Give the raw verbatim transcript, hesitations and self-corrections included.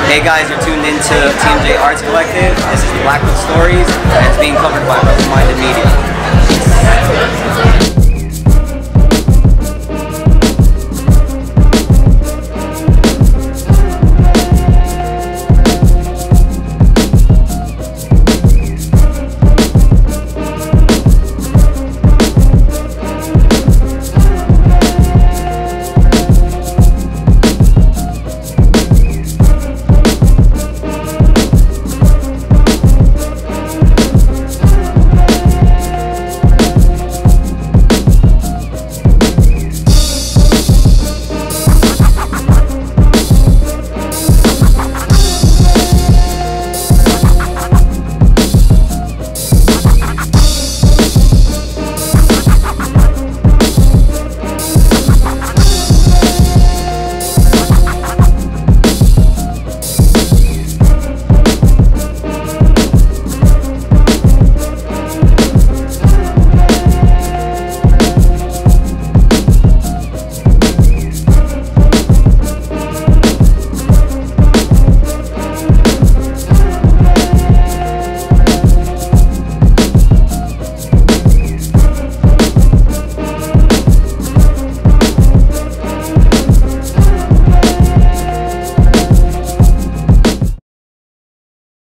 Hey guys, you're tuned into T M J Arts Collective. This is Blackbook Stories, and it's being covered by Open Minded Media.